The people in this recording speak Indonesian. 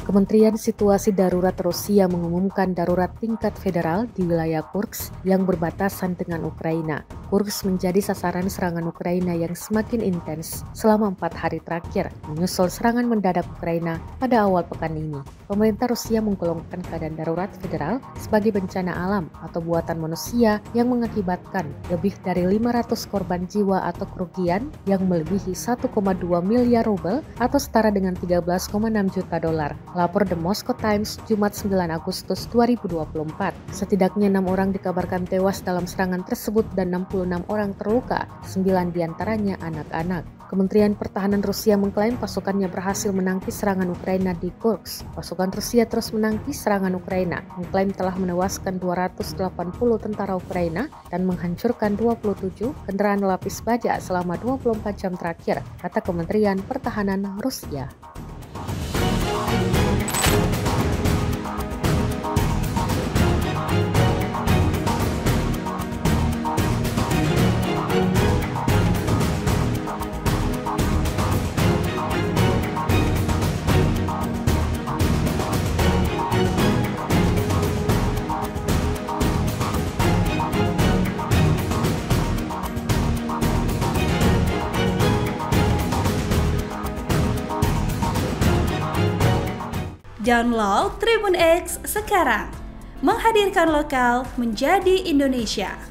Kementerian Situasi Darurat Rusia mengumumkan darurat tingkat federal di wilayah Kursk yang berbatasan dengan Ukraina. Kursk menjadi sasaran serangan Ukraina yang semakin intens selama 4 hari terakhir, menyusul serangan mendadak Ukraina pada awal pekan ini. Pemerintah Rusia menggolongkan keadaan darurat federal sebagai bencana alam atau buatan manusia yang mengakibatkan lebih dari 500 korban jiwa atau kerugian yang melebihi 1,2 miliar rubel atau setara dengan 13,6 juta dolar. Lapor The Moscow Times Jumat 9 Agustus 2024. Setidaknya 6 orang dikabarkan tewas dalam serangan tersebut dan 66 orang terluka, 9 diantaranya anak-anak. Kementerian Pertahanan Rusia mengklaim pasukannya berhasil menangkis serangan Ukraina di Kursk. Pasukan Rusia terus menangkis serangan Ukraina, mengklaim telah menewaskan 280 tentara Ukraina dan menghancurkan 27 kendaraan lapis baja selama 24 jam terakhir, kata Kementerian Pertahanan Rusia. Download Tribun X sekarang, menghadirkan lokal menjadi Indonesia.